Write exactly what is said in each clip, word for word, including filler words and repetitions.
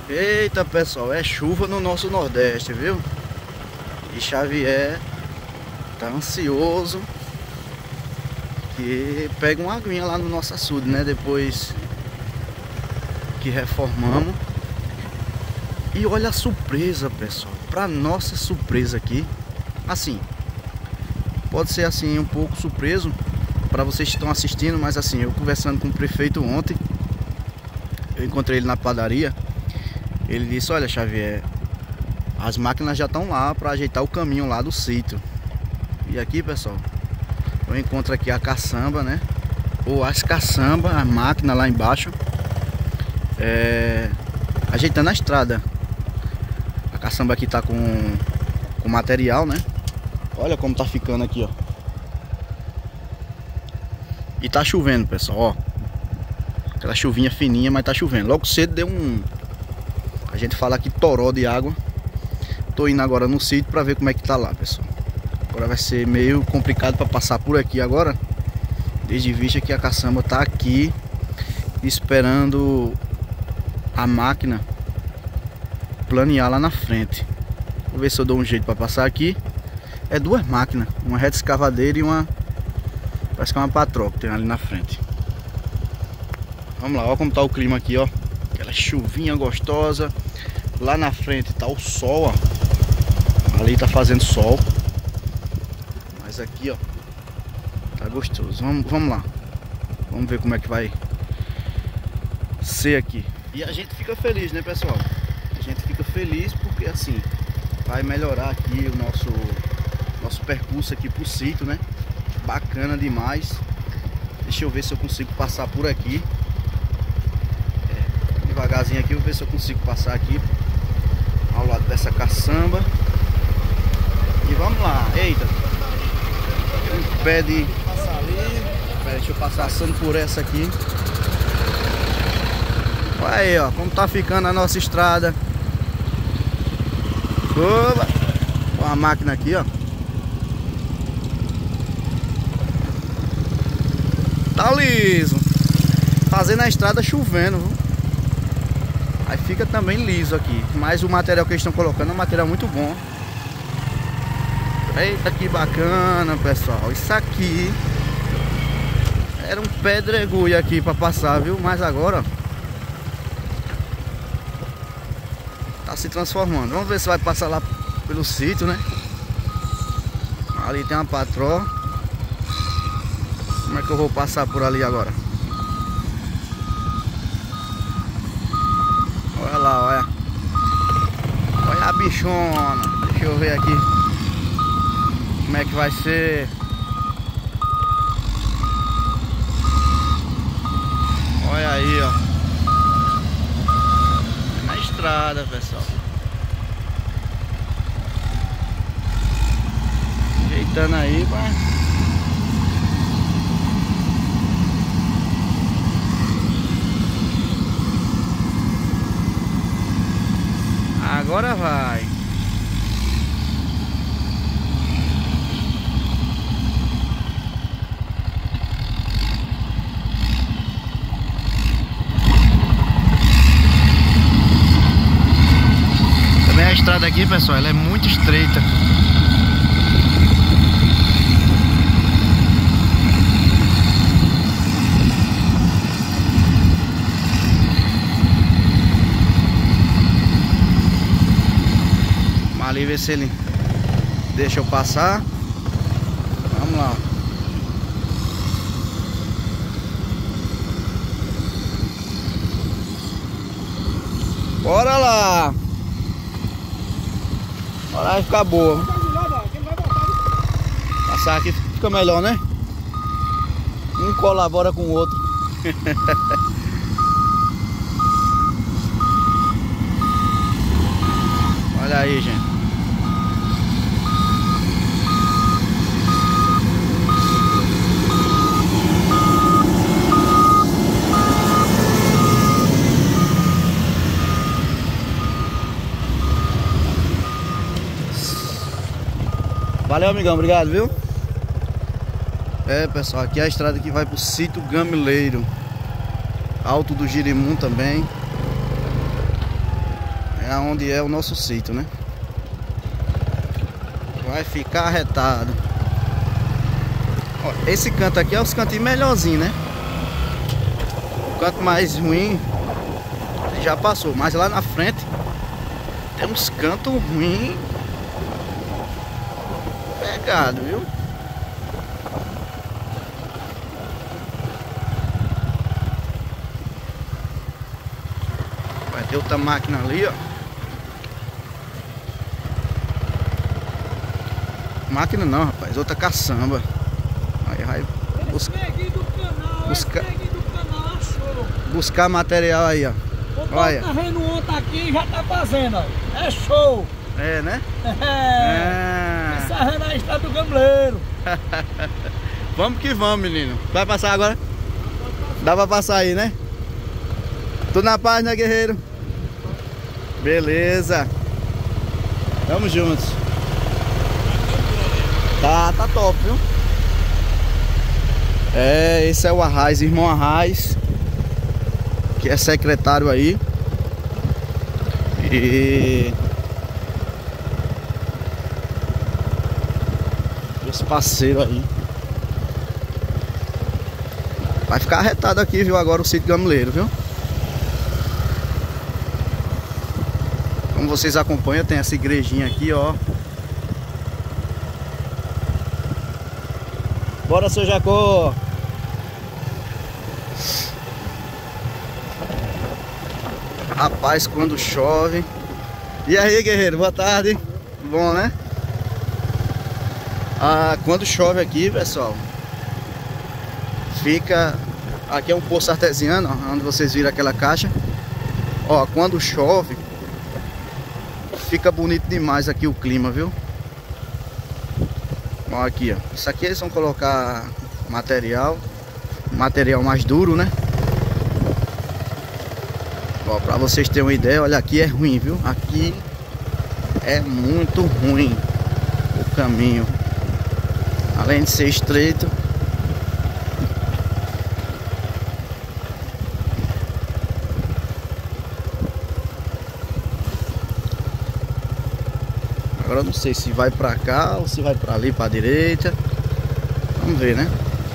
Eita pessoal, é chuva no nosso Nordeste, viu? E Xavier tá ansioso que pega uma aguinha lá no nosso açude, né? Depois que reformamos. E olha a surpresa, pessoal. Pra nossa surpresa aqui, assim, pode ser assim um pouco surpreso para vocês que estão assistindo, mas assim, eu conversando com o prefeito ontem, eu encontrei ele na padaria. Ele disse: olha, Xavier, as máquinas já estão lá para ajeitar o caminho lá do sítio. E aqui, pessoal, eu encontro aqui a caçamba, né? Ou as caçambas, as máquinas lá embaixo, é, ajeitando a estrada. A caçamba aqui tá com, com material, né? Olha como tá ficando aqui, ó. E tá chovendo, pessoal, ó. Aquela chuvinha fininha, mas tá chovendo. Logo cedo deu um... A gente fala aqui toró de água. Tô indo agora no sítio pra ver como é que tá lá, pessoal. Agora vai ser meio complicado pra passar por aqui agora, desde vista que a caçamba tá aqui esperando a máquina planear lá na frente. Vou ver se eu dou um jeito pra passar aqui. É duas máquinas, uma reta escavadeira e uma... Parece que é uma patroa que tem ali na frente. Vamos lá, ó como tá o clima aqui, ó. Aquela chuvinha gostosa. Lá na frente tá o sol, ó. Ali tá fazendo sol. Mas aqui, ó, tá gostoso. Vamos, vamos lá. Vamos ver como é que vai ser aqui. E a gente fica feliz, né, pessoal? A gente fica feliz porque assim vai melhorar aqui o nosso Nosso percurso aqui pro sítio, né? Bacana demais. Deixa eu ver se eu consigo passar por aqui. É, devagarzinho aqui, eu vou ver se eu consigo passar aqui ao lado dessa caçamba. E vamos lá. Eita, um pé de... Pera, deixa eu passar assando por essa aqui. Olha aí, ó, como tá ficando a nossa estrada. Oba! Com a máquina aqui, ó. Tá liso. Fazendo a estrada chovendo, viu? Aí fica também liso aqui. Mas o material que eles estão colocando é um material muito bom. Eita, que bacana, pessoal. Isso aqui era um pedregulho aqui pra passar, viu? Mas agora tá se transformando. Vamos ver se vai passar lá pelo sítio, né? Ali tem uma patroa. Como é que eu vou passar por ali agora? Olha lá, olha. Olha a bichona. Deixa eu ver aqui como é que vai ser. Olha aí, ó. É na estrada, pessoal. Ajeitando aí, vai. Agora vai. Também a estrada aqui, pessoal, ela é muito estreita. Ali ver se ele deixa eu passar. Vamos lá. Bora lá. Bora, vai ficar boa. Passar aqui fica melhor, né? Um colabora com o outro. Olha aí, gente. Valeu, amigão, obrigado, viu? É, pessoal, aqui é a estrada que vai pro sítio Gamileiro, Alto do Girimum também. É onde é o nosso sítio, né? Vai ficar arretado. Ó, esse canto aqui é os cantinhos melhorzinhos, né? O canto mais ruim já passou, mas lá na frente tem uns cantos ruins pegado, viu? Vai ter outra máquina ali, ó. Máquina não, rapaz, outra caçamba. Aí vai buscar, buscar, buscar material aí, ó. Olha. Tá vendo ontem aqui já tá fazendo, ó. É show. É, né? É. Encerrando a estrada do Gameleiro. Vamos que vamos, menino. Vai passar agora? Dá pra passar aí, né? Tudo na paz, né, guerreiro? Beleza. Tamo juntos. Tá, tá top, viu? É, esse é o Arraiz, irmão Arraiz, que é secretário aí. E os parceiros aí. Vai ficar arretado aqui, viu? Agora o sítio Gameleiro, viu? Como vocês acompanham, tem essa igrejinha aqui, ó. Bora, seu Jacó! Rapaz, quando chove. E aí, guerreiro, boa tarde. Bom, né? Ah, quando chove aqui, pessoal, fica... Aqui é um poço artesiano, ó, onde vocês viram aquela caixa. Ó, quando chove, fica bonito demais aqui o clima, viu? Ó, aqui, ó. Isso aqui eles vão colocar material, material mais duro, né? Ó, pra vocês terem uma ideia, olha, aqui é ruim, viu? Aqui é muito ruim o caminho. Além de ser estreito, agora eu não sei se vai pra cá ou se vai pra ali, pra direita. Vamos ver, né?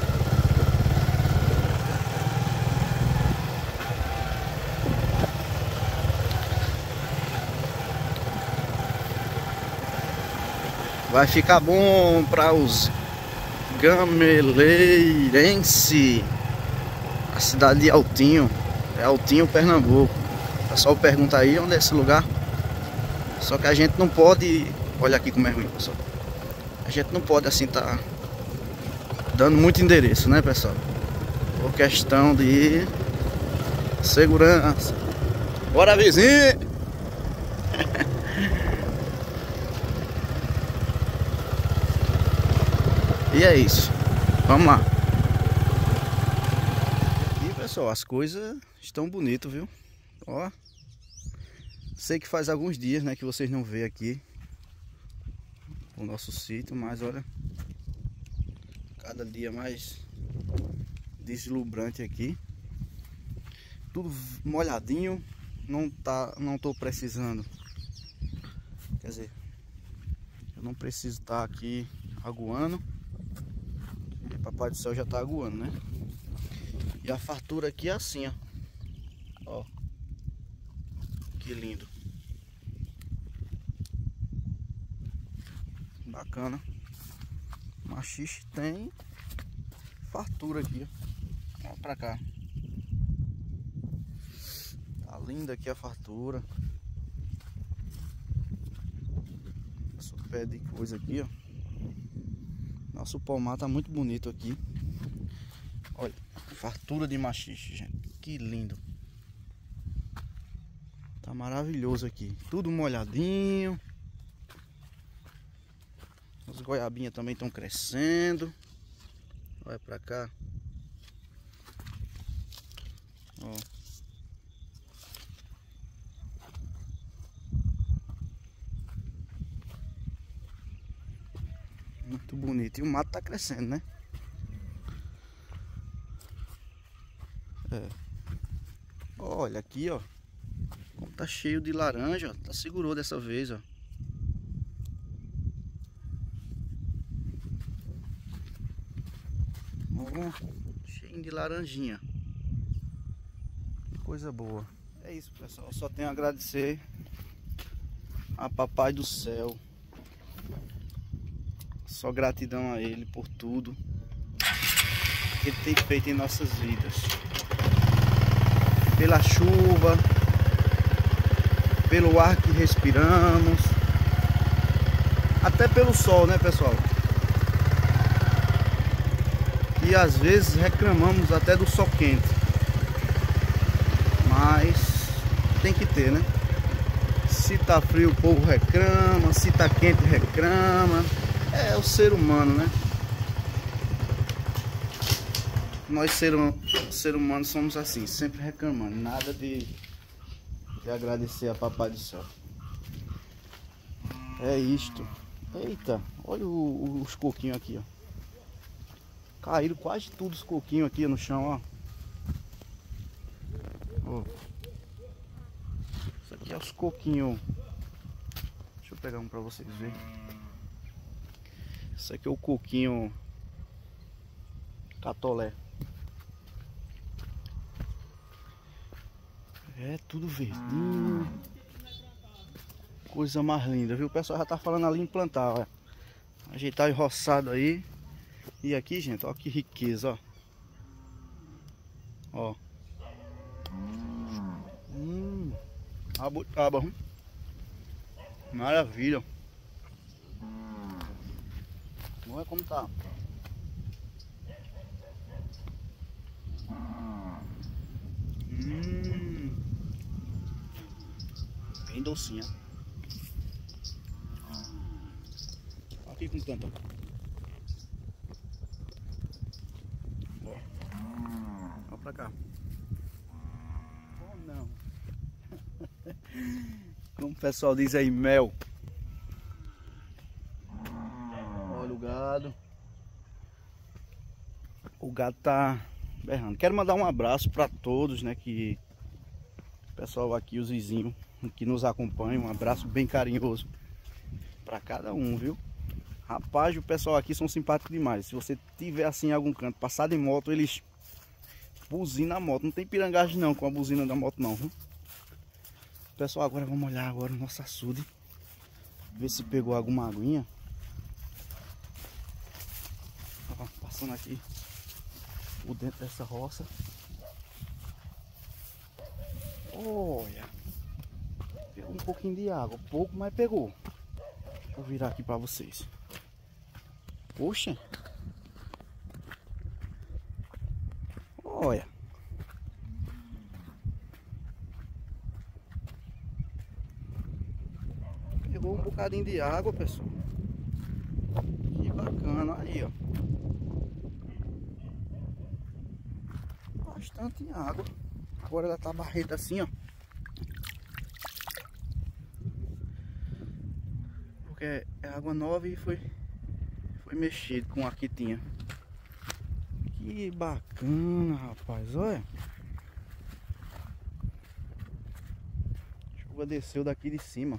Vai ficar bom para os gameleirenses. A cidade de Altinho. É Altinho, Pernambuco. O pessoal pergunta aí onde é esse lugar. Só que a gente não pode... Olha aqui como é ruim, pessoal. A gente não pode assim tá dando muito endereço, né, pessoal? Por questão de segurança. Bora, vizinho! E é isso. Vamos lá. E pessoal, as coisas estão bonitas, viu? Ó. Sei que faz alguns dias, né, que vocês não vê aqui o nosso sítio, mas olha, cada dia mais deslumbrante aqui. Tudo molhadinho, não tá, não tô precisando. Quer dizer, eu não preciso estar aqui aguando. E Papai do Céu já tá aguando, né? E a fartura aqui é assim, ó. Ó. Que lindo. Bacana. Machixe tem fartura aqui, ó. Ó pra cá. Tá linda aqui a fartura. Nosso pé de coisa aqui, ó. Nosso pomar tá muito bonito aqui. Olha, fartura de machixe, gente. Que lindo. Tá maravilhoso aqui. Tudo molhadinho. As goiabinhas também estão crescendo. Olha pra cá. Ó. Muito bonito. E o mato tá crescendo, né? É. Olha aqui, ó. Como Tá cheio de laranja, ó. Tá segurou dessa vez, ó. Ó, cheio de laranjinha. Que coisa boa. É isso, pessoal. Só tenho a agradecer a Papai do Céu. Só gratidão a Ele por tudo que Ele tem feito em nossas vidas. Pela chuva, pelo ar que respiramos, até pelo sol, né, pessoal? E às vezes reclamamos até do sol quente, mas tem que ter, né? Se tá frio o povo reclama, se tá quente reclama. É o ser humano, né? Nós ser, ser humanos somos assim, sempre reclamando, nada de, de agradecer a Papai do Céu. É isto. Eita, olha o, o, os coquinhos aqui, ó. Caíram quase todos os coquinhos aqui no chão, ó. Ó. Isso aqui é os coquinhos. Deixa eu pegar um pra vocês verem. Isso aqui é o coquinho catolé. É tudo verdinho. Coisa mais linda, viu? O pessoal já tá falando ali em plantar, ó. Ajeitar o roçado aí. E aqui, gente, ó, que riqueza, ó. Ó. Hum. Abutaba, hum. Maravilha. Olha como tá. Hum. Bem docinha. Aqui com planta. Ó. Ó pra cá. Oh não. Como o pessoal diz aí, mel. Olha o gado. O gado tá berrando. Quero mandar um abraço para todos, né, que o pessoal aqui, os vizinhos que nos acompanham, um abraço bem carinhoso para cada um, viu? Rapaz, o pessoal aqui são simpáticos demais. Se você tiver assim em algum canto, passar de moto, eles buzinam a moto. Não tem pirangagem não com a buzina da moto não, viu? Pessoal, agora vamos olhar agora o nosso açude. Ver se pegou alguma aguinha. Ó, passando aqui por dentro dessa roça. Olha, pegou um pouquinho de água, pouco, mas pegou. Deixa eu virar aqui para vocês. Poxa, olha, pegou um bocadinho de água, pessoal. Que bacana, aí, ó. Bastante água. Agora ela tá barreta assim, ó. Porque é água nova e foi Foi mexido com a que tinha. Que bacana, rapaz, olha. A chuva desceu daqui de cima.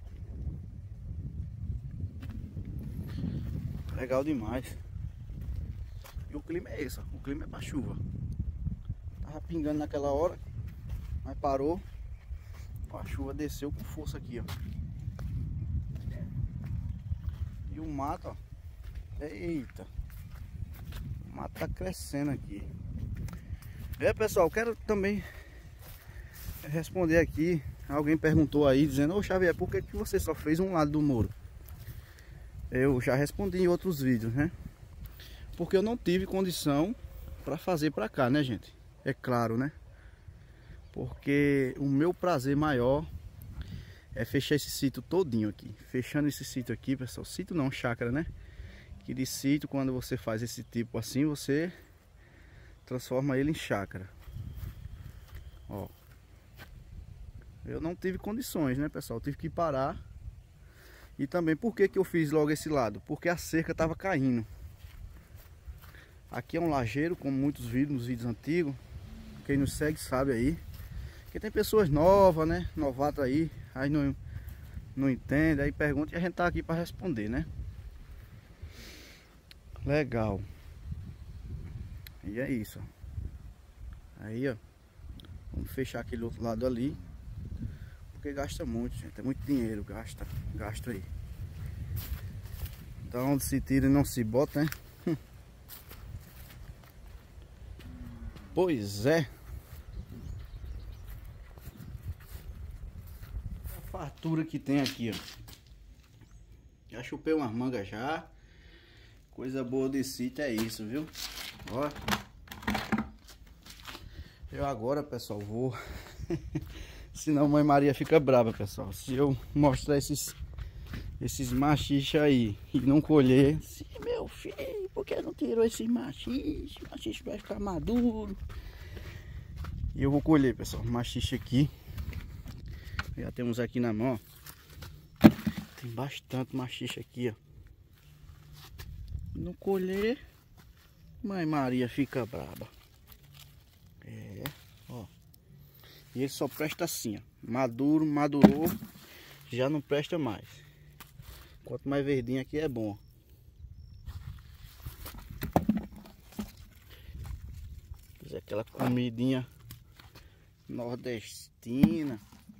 Legal demais. E o clima é esse, ó. O clima é pra chuva. Tava pingando naquela hora, mas parou. A chuva desceu com força aqui, ó. E o mato, ó. Eita, o mato tá crescendo aqui. É, pessoal, quero também responder aqui. Alguém perguntou aí, dizendo: ô Xavier, por que que você só fez um lado do muro? Eu já respondi em outros vídeos, né? Porque eu não tive condição para fazer para cá, né, gente? É claro, né? Porque o meu prazer maior é fechar esse sítio todinho aqui. Fechando esse sítio aqui, pessoal. Sítio não, chácara, né? Que de sítio, quando você faz esse tipo assim, você transforma ele em chácara. Ó. Eu não tive condições, né, pessoal? Eu tive que parar. E também, por que que eu fiz logo esse lado? Porque a cerca estava caindo. Aqui é um lajeiro, como muitos vídeos, nos vídeos antigos. Quem nos segue sabe aí Porque tem pessoas novas, né? Novato aí, aí não, não entende, aí pergunta e a gente tá aqui para responder, né? Legal. E é isso. Aí, ó. Vamos fechar aquele outro lado ali. Porque gasta muito, gente. É muito dinheiro, gasta. Gasta aí. Então onde se tira e não se bota, né? Pois é. A fartura que tem aqui, ó. Já chupei umas mangas já. Coisa boa de sítio é isso, viu? Ó. Eu agora, pessoal, vou... Senão mãe Maria fica brava, pessoal. Se eu mostrar esses... Esses machichos aí e não colher... Sim, meu filho, por que não tirou esses machichos? O machixe vai ficar maduro. E eu vou colher, pessoal. Machixe aqui. Já temos aqui na mão, ó. Tem bastante machixe aqui, ó. Não colher, mãe Maria fica braba. É, ó. E ele só presta assim, ó. Maduro, madurou, já não presta mais. Quanto mais verdinho aqui é bom. Fazer aquela comidinha nordestina.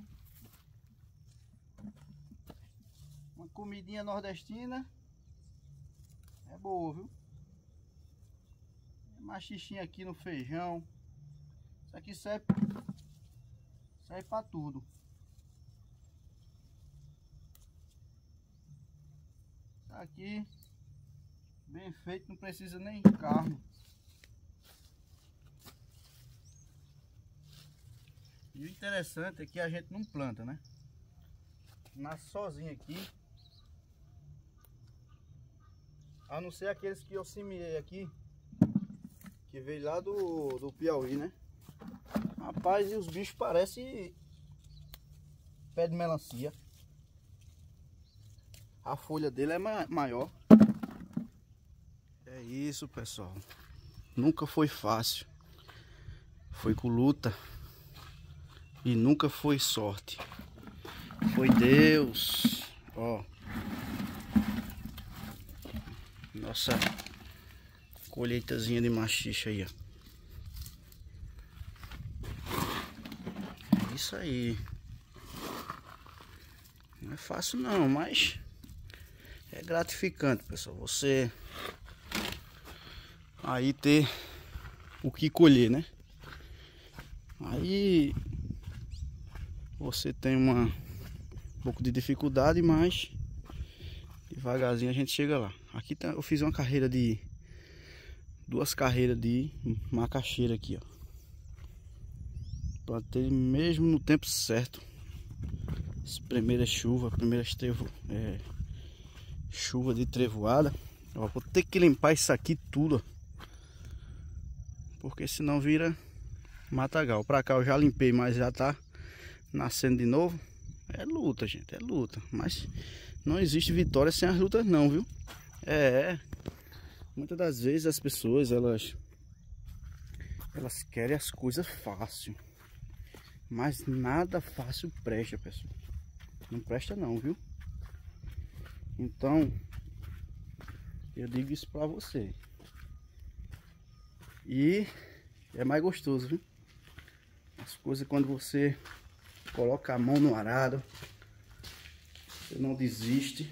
Uma comidinha nordestina é boa, viu? Machichinha aqui no feijão. Isso aqui serve, serve pra tudo. Isso aqui, bem feito, não precisa nem carne. E o interessante é que a gente não planta, né? Nasce sozinho aqui. A não ser aqueles que eu semeei aqui, que veio lá do, do Piauí, né? Rapaz, e os bichos parecem pé de melancia. A folha dele é ma maior. É isso, pessoal. Nunca foi fácil. Foi com luta. E nunca foi sorte. Foi Deus. Ó. Nossa colheitazinha de machixe aí, ó. É isso aí. Não é fácil não, mas é gratificante, pessoal. Você aí ter o que colher, né? Aí você tem uma um pouco de dificuldade, mas devagarzinho a gente chega lá. Aqui tá, eu fiz uma carreira de duas carreiras de macaxeira aqui, ó. Plantei mesmo no tempo certo. As primeiras chuvas, primeiras trevo, é, chuva de trevoada. Ó, vou ter que limpar isso aqui tudo, ó, porque senão vira matagal. Pra cá eu já limpei, mas já tá nascendo de novo. É luta, gente, é luta. Mas não existe vitória sem as lutas não, viu? É, muitas das vezes as pessoas, elas elas querem as coisas fácil, mas nada fácil presta, pessoal. Não presta não, viu? Então eu digo isso pra você. E é mais gostoso, viu? As coisas quando você coloca a mão no arado, você não desiste,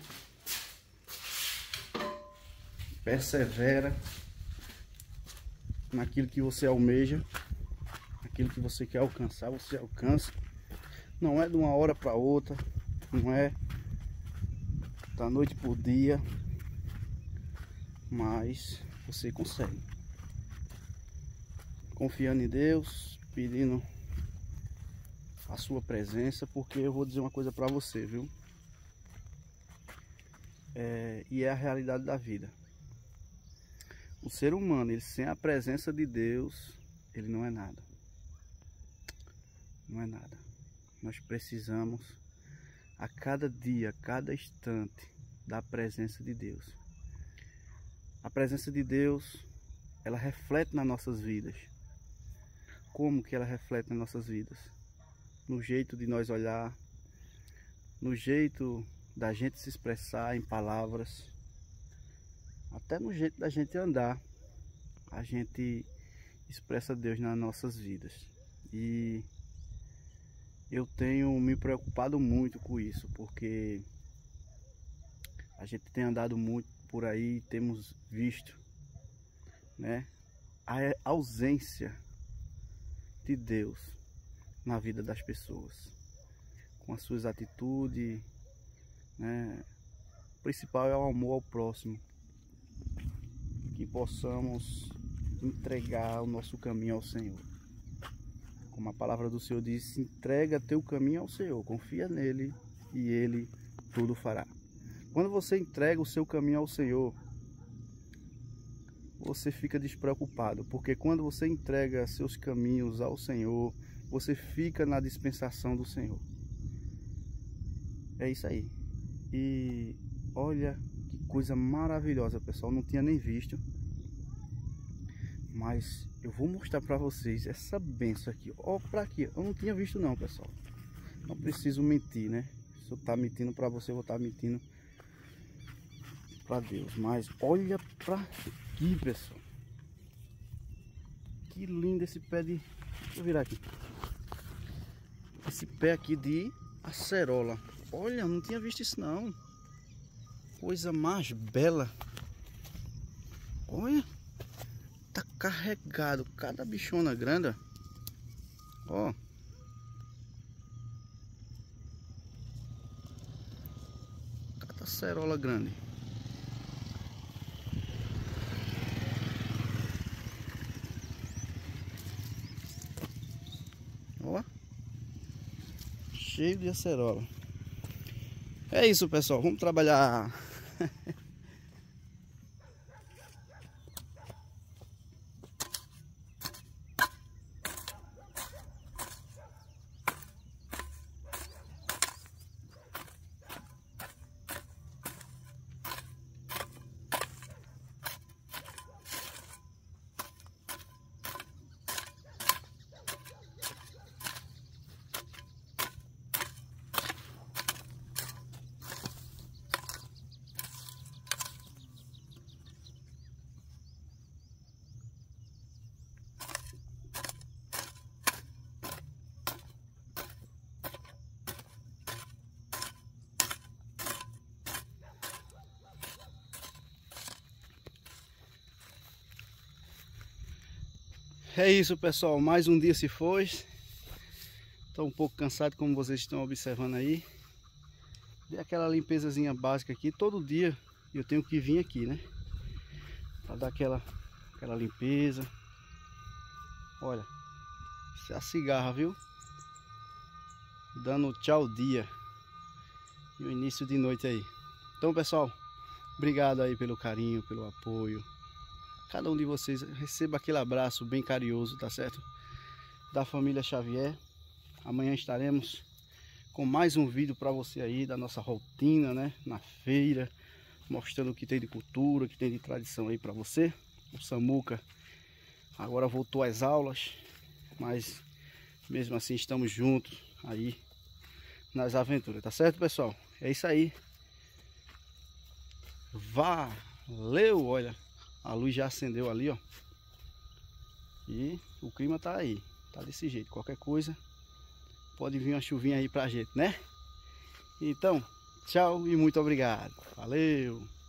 persevera naquilo que você almeja, naquilo que você quer alcançar, você alcança. Não é de uma hora para outra, não é da noite por dia, mas você consegue. Confiando em Deus, pedindo a sua presença, porque eu vou dizer uma coisa para você, viu? É, e é a realidade da vida. O ser humano, ele sem a presença de Deus, ele não é nada. Não é nada. Nós precisamos a cada dia, a cada instante da presença de Deus. A presença de Deus, ela reflete nas nossas vidas. Como que ela reflete nas nossas vidas? no jeito de nós olhar, no jeito da gente se expressar em palavras, até no jeito da gente andar. A gente expressa Deus nas nossas vidas. E eu tenho me preocupado muito com isso, porque a gente tem andado muito por aí, temos visto, né, a ausência de Deus na vida das pessoas, com as suas atitudes, né? O principal é o amor ao próximo, que possamos entregar o nosso caminho ao Senhor. Como a palavra do Senhor diz, entrega teu caminho ao Senhor, confia nele e ele tudo fará. Quando você entrega o seu caminho ao Senhor, você fica despreocupado, porque quando você entrega seus caminhos ao Senhor, você fica na dispensação do Senhor. É isso aí. E olha que coisa maravilhosa, pessoal. Não tinha nem visto, mas eu vou mostrar para vocês essa benção aqui. Ó, para aqui. Eu não tinha visto não, pessoal. Não preciso mentir, né? Se eu tá mentindo para você, eu vou estar mentindo para Deus. Mas olha para aqui, pessoal. Que lindo esse pé de... Deixa eu virar aqui. Esse pé aqui de acerola. Olha, não tinha visto isso não. Coisa mais bela. Olha. Tá carregado. Cada bichona grande. Ó. Cada acerola grande. Ó. Cheio de acerola. É isso, pessoal. Vamos trabalhar. É isso, pessoal, mais um dia se foi. Estou um pouco cansado, como vocês estão observando aí. Dei aquela limpezazinha básica aqui. Todo dia eu tenho que vir aqui, né, para dar aquela, aquela limpeza. Olha, isso é a cigarra, viu? Dando tchau dia. E o início de noite aí. Então, pessoal, obrigado aí pelo carinho, pelo apoio. Cada um de vocês receba aquele abraço bem carinhoso, tá certo? Da família Xavier. Amanhã estaremos com mais um vídeo para você aí da nossa rotina, né? Na feira, mostrando o que tem de cultura, o que tem de tradição aí para você. O Samuca agora voltou às aulas, mas mesmo assim estamos juntos aí nas aventuras, tá certo, pessoal? É isso aí. Valeu, olha. A luz já acendeu ali, ó. E o clima tá aí. Tá desse jeito. Qualquer coisa, pode vir uma chuvinha aí pra gente, né? Então, tchau e muito obrigado. Valeu!